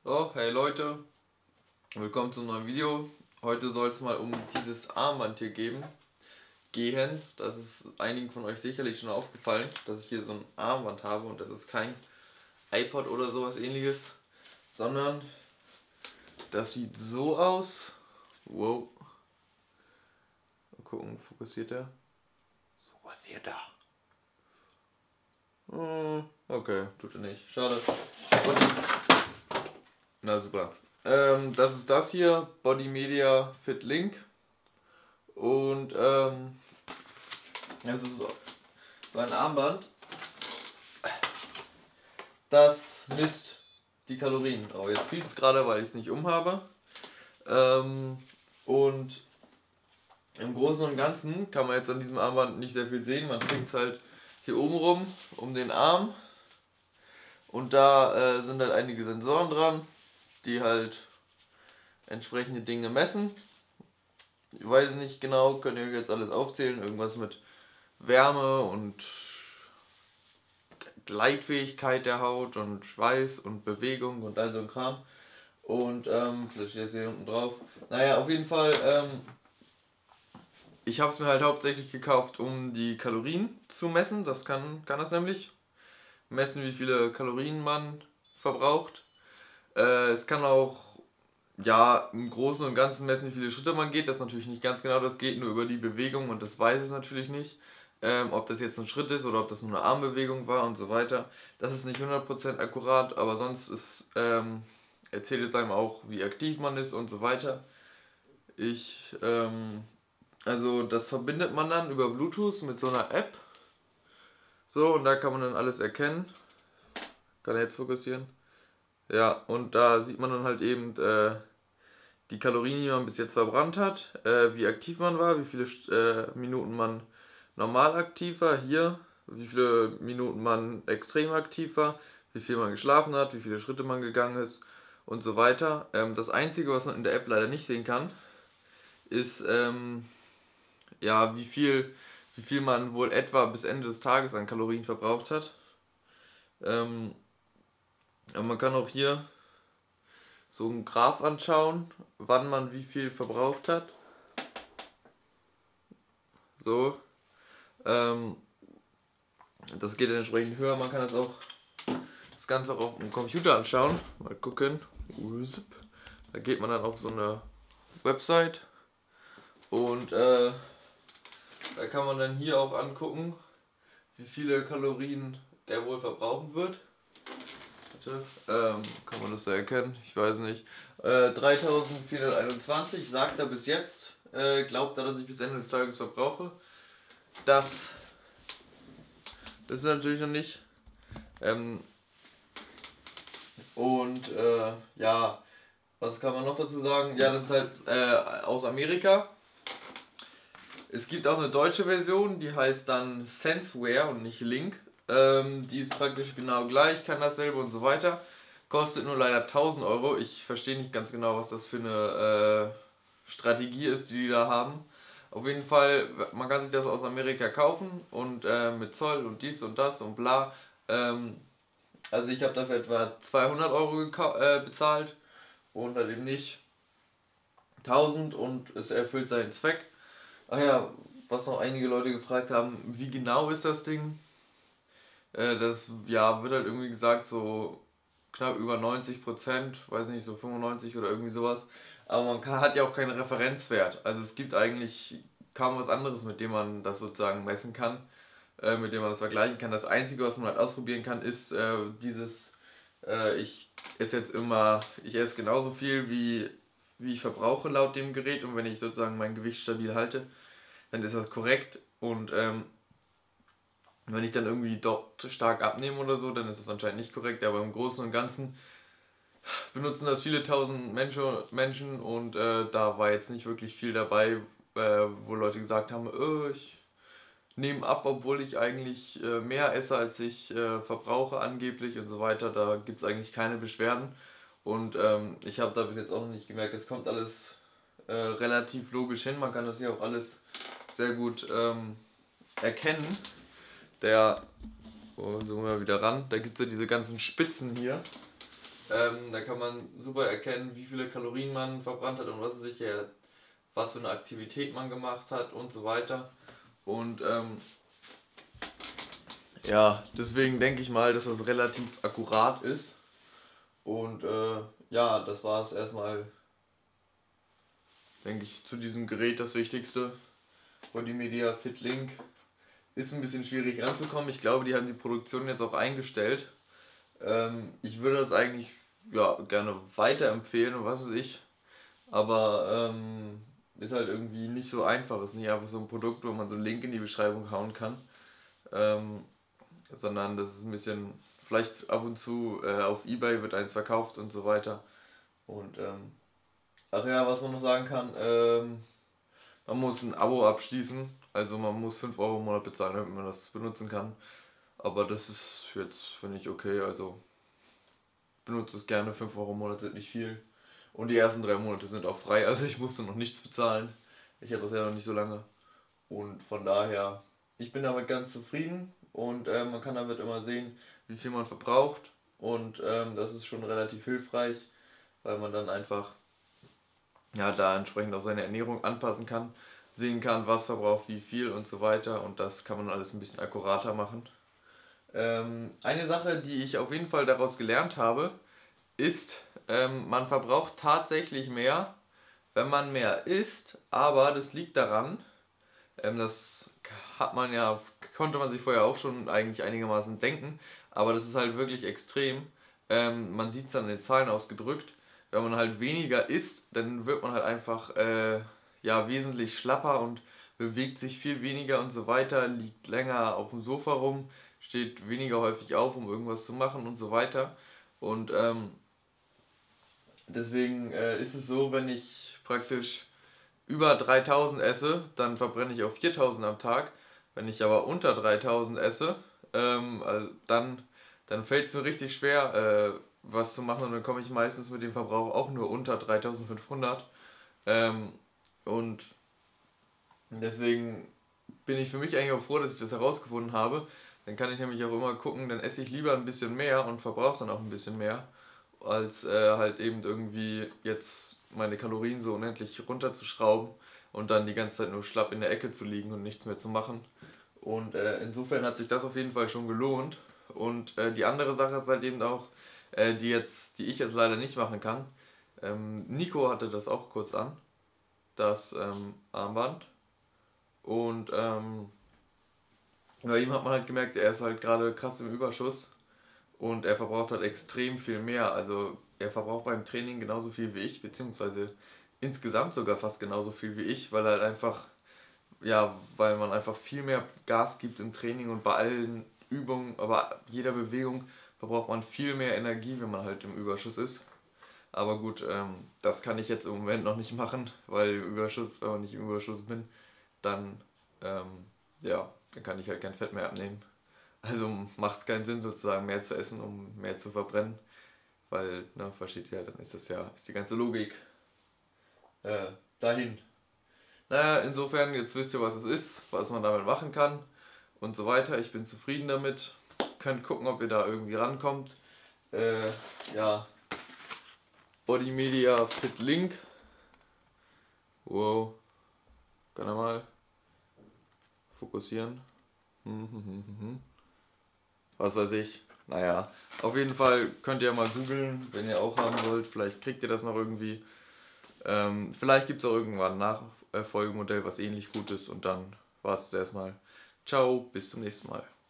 So, hey Leute, willkommen zum neuen Video. Heute soll es mal um dieses Armband hier gehen. Das ist einigen von euch sicherlich schon aufgefallen, dass ich hier so ein Armband habe und das ist kein iPod oder sowas ähnliches, sondern das sieht so aus. Wow. Mal gucken, fokussiert er? Fokussiert er? Okay, tut er nicht. Schade. Na super. Das ist das hier, Body Media Fit Link. Und es ist so ein Armband, das misst die Kalorien. Oh, jetzt piept es gerade, weil ich es nicht umhabe. Und im Großen und Ganzen kann man jetzt an diesem Armband nicht sehr viel sehen. Man trägt es halt hier oben rum, um den Arm. Und da sind halt einige Sensoren dran, die halt entsprechende Dinge messen. Ich weiß nicht genau, könnt ihr jetzt alles aufzählen. Irgendwas mit Wärme und Gleitfähigkeit der Haut und Schweiß und Bewegung und all so ein Kram. Und vielleicht steht das hier unten drauf. Naja, auf jeden Fall, ich habe es mir halt hauptsächlich gekauft, um die Kalorien zu messen. Das kann das nämlich. Messen, wie viele Kalorien man verbraucht. Es kann auch, ja, im Großen und Ganzen messen, wie viele Schritte man geht. Das ist natürlich nicht ganz genau, das geht nur über die Bewegung und das weiß es natürlich nicht. Ob das jetzt ein Schritt ist oder ob das nur eine Armbewegung war und so weiter. Das ist nicht 100% akkurat, aber sonst erzählt es einem auch, wie aktiv man ist und so weiter. Also das verbindet man dann über Bluetooth mit so einer App. So, und da kann man dann alles erkennen. Kann er jetzt fokussieren? Ja, und da sieht man dann halt eben die Kalorien, die man bis jetzt verbrannt hat, wie aktiv man war, wie viele Minuten man normal aktiv war, hier, wie viele Minuten man extrem aktiv war, wie viel man geschlafen hat, wie viele Schritte man gegangen ist und so weiter. Das Einzige, was man in der App leider nicht sehen kann, ist ja, wie viel man wohl etwa bis Ende des Tages an Kalorien verbraucht hat. Aber man kann auch hier so einen Graph anschauen, wann man wie viel verbraucht hat. So. Ähm, Das geht entsprechend höher. Man kann das Ganze auch auf dem Computer anschauen. Mal gucken. Da geht man dann auf so eine Website und da kann man dann hier auch angucken, wie viele Kalorien der wohl verbrauchen wird. Kann man das da erkennen? Ich weiß nicht. 3421 sagt er bis jetzt. Glaubt er, dass ich bis Ende des Tages verbrauche. Das ist natürlich noch nicht. Ja, was kann man noch dazu sagen? Ja, das ist halt aus Amerika. Es gibt auch eine deutsche Version, die heißt dann Senseware und nicht Link. Die ist praktisch genau gleich, kann dasselbe und so weiter. Kostet nur leider 1000 Euro. Ich verstehe nicht ganz genau, was das für eine Strategie ist, die da haben. Auf jeden Fall, man kann sich das aus Amerika kaufen und mit Zoll und dies und das und bla. Also ich habe dafür etwa 200 Euro bezahlt und halt eben nicht 1000 und es erfüllt seinen Zweck. Ach ja, was noch einige Leute gefragt haben, wie genau ist das Ding? Das ja, wird halt irgendwie gesagt, so knapp über 90%, weiß nicht, so 95 oder irgendwie sowas. Aber hat ja auch keinen Referenzwert. Also es gibt eigentlich kaum was anderes, mit dem man das sozusagen messen kann, mit dem man das vergleichen kann. Das Einzige, was man halt ausprobieren kann, ist ich ich esse genauso viel, wie ich verbrauche laut dem Gerät, und wenn ich sozusagen mein Gewicht stabil halte, dann ist das korrekt, und wenn ich dann irgendwie dort stark abnehme oder so, dann ist das anscheinend nicht korrekt, aber im Großen und Ganzen benutzen das viele tausend Menschen und da war jetzt nicht wirklich viel dabei, wo Leute gesagt haben, ich nehme ab, obwohl ich eigentlich mehr esse, als ich verbrauche angeblich und so weiter. Da gibt es eigentlich keine Beschwerden, und ich habe da bis jetzt auch noch nicht gemerkt, es kommt alles relativ logisch hin, man kann das hier auch alles sehr gut erkennen. Zoomen wir wieder ran, da gibt es ja diese ganzen Spitzen hier. Da kann man super erkennen, wie viele Kalorien man verbrannt hat und was für eine Aktivität man gemacht hat und so weiter. Und ja, deswegen denke ich mal, dass das relativ akkurat ist. Und ja, das war es erstmal, denke ich, zu diesem Gerät das Wichtigste. Bodymedia Fit Link ist ein bisschen schwierig ranzukommen. Ich glaube, die haben die Produktion jetzt auch eingestellt. Ich würde das eigentlich ja, gerne weiterempfehlen und was weiß ich. Aber ist halt irgendwie nicht so einfach. Ist nicht einfach so ein Produkt, wo man so einen Link in die Beschreibung hauen kann. Sondern das ist ein bisschen, vielleicht ab und zu auf eBay wird eins verkauft und so weiter. Und ach ja, was man noch sagen kann, man muss ein Abo abschließen, also man muss 5 Euro im Monat bezahlen, damit man das benutzen kann. Aber das ist jetzt, finde ich, okay, also benutze es gerne, 5 Euro im Monat sind nicht viel. Und die ersten 3 Monate sind auch frei, also ich musste noch nichts bezahlen. Ich habe das ja noch nicht so lange. Und von daher, ich bin damit ganz zufrieden und man kann damit immer sehen, wie viel man verbraucht. Und das ist schon relativ hilfreich, weil man dann einfach ja, da entsprechend auch seine Ernährung anpassen kann, sehen kann, was verbraucht wie viel und so weiter. Und das kann man alles ein bisschen akkurater machen. Eine Sache, die ich auf jeden Fall daraus gelernt habe, ist, man verbraucht tatsächlich mehr, wenn man mehr isst, aber das liegt daran, das hat man ja, konnte man sich vorher auch schon eigentlich einigermaßen denken, aber das ist halt wirklich extrem. Man sieht es dann in den Zahlen ausgedrückt. Wenn man halt weniger isst, dann wird man halt einfach ja, wesentlich schlapper und bewegt sich viel weniger und so weiter, liegt länger auf dem Sofa rum, steht weniger häufig auf, um irgendwas zu machen und so weiter. Und deswegen ist es so, wenn ich praktisch über 3000 esse, dann verbrenne ich auch 4000 am Tag. Wenn ich aber unter 3000 esse, also dann fällt es mir richtig schwer, was zu machen und dann komme ich meistens mit dem Verbrauch auch nur unter 3500. Ähm, und deswegen bin ich für mich eigentlich auch froh, dass ich das herausgefunden habe. Dann kann ich nämlich auch immer gucken, dann esse ich lieber ein bisschen mehr und verbrauche dann auch ein bisschen mehr, als halt eben irgendwie jetzt meine Kalorien so unendlich runterzuschrauben und dann die ganze Zeit nur schlapp in der Ecke zu liegen und nichts mehr zu machen. Und insofern hat sich das auf jeden Fall schon gelohnt. Und die andere Sache ist halt eben auch, die ich jetzt leider nicht machen kann. Nico hatte das auch kurz an, das Armband. Und bei ihm hat man halt gemerkt, er ist halt gerade krass im Überschuss und er verbraucht halt extrem viel mehr. Also er verbraucht beim Training genauso viel wie ich, beziehungsweise insgesamt sogar fast genauso viel wie ich, weil halt einfach, ja, weil man einfach viel mehr Gas gibt im Training und bei allen Übungen, aber jeder Bewegung verbraucht man viel mehr Energie, wenn man halt im Überschuss ist. Aber gut, das kann ich jetzt im Moment noch nicht machen, weil im Überschuss, wenn man nicht im Überschuss bin, dann, ja, dann kann ich halt kein Fett mehr abnehmen. Also macht es keinen Sinn sozusagen mehr zu essen, um mehr zu verbrennen, weil, ne, versteht ihr, dann ist das ja, ist die ganze Logik äh, dahin. Naja, insofern, jetzt wisst ihr, was es ist, was man damit machen kann und so weiter. Ich bin zufrieden damit. Könnt gucken, ob ihr da irgendwie rankommt. Ja, Bodymedia Fit Link. Wow, kann er mal fokussieren. Was weiß ich. Naja, auf jeden Fall könnt ihr mal googeln, wenn ihr auch haben wollt. Vielleicht kriegt ihr das noch irgendwie. Vielleicht gibt es auch irgendwann ein Nachfolgemodell, was ähnlich gut ist. Und dann war es erstmal. Ciao, bis zum nächsten Mal.